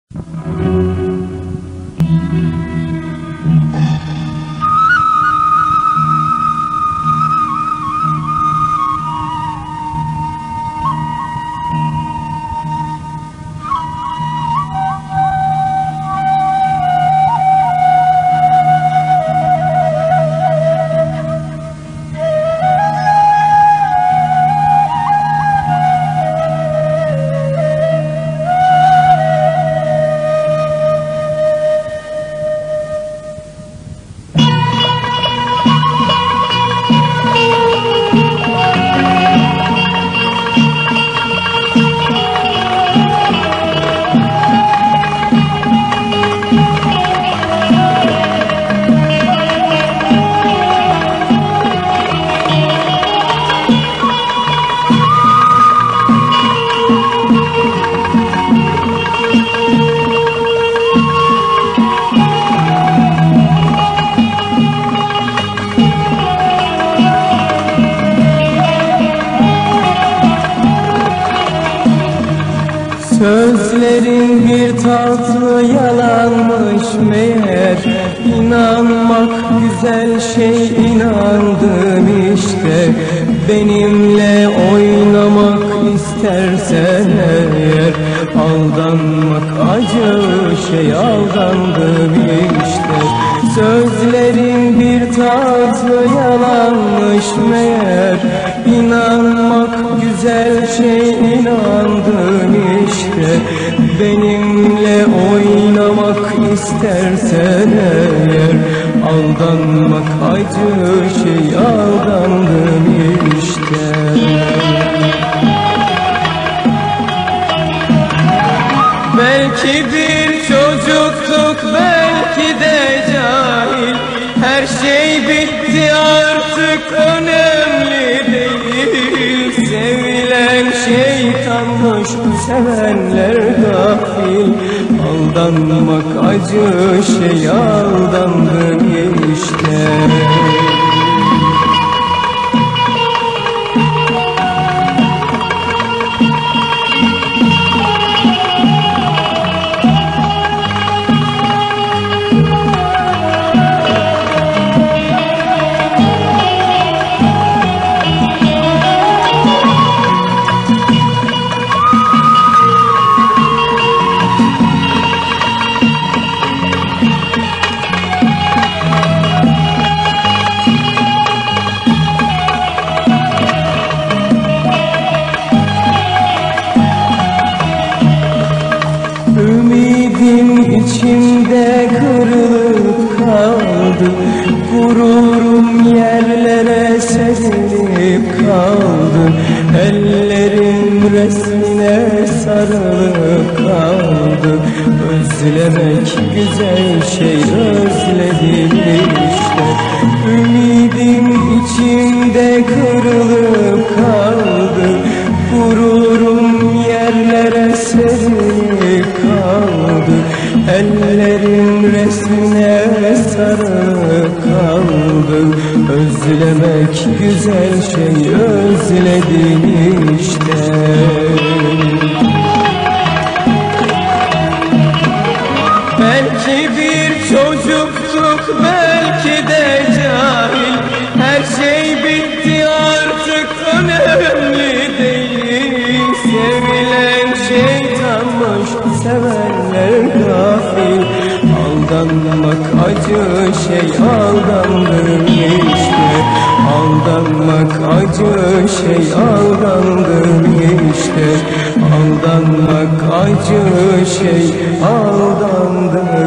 Sözlerin bir tatlı yalanmış meğer. İnanmak güzel şey, inandım işte. Benimle oynamak istersen eğer, aldanmak acı şey, aldandım işte. Sözlerin bir tatlı yalanmış meğer. İnanmak güzel şey, inandım işte. Benimle oynamak istersen eğer, aldanmak acı şey, aldandım işte. Belki bir çocuktuk, belki de cahil. Her şey bitti artık, önemli değil. Sevilen şeytanmış, sevenler gafil. Aldanmak acı şey, aldandım işte. Ümidim içimde kırılıp kaldı. Gururum yerlere serilip kaldı. Ellerim resmine sarılıp kaldı. Özlemek güzel şey, özledim işte. Ümidim içimde kırılıp kaldı. Gururum yerlere serilip kaldı. Ellerin resmine sarılıp kaldı. Özlemek güzel şey, özledim işte. Belki bir çocuktuk, belki de cahil. Her şey bitti artık, önemli değil. Sevilen şeytanmış, sevenler gafil. Aldanmak acı şey, aldandım işte. Aldanmak acı şey, aldandım işte. Aldanmak acı şey, aldandım.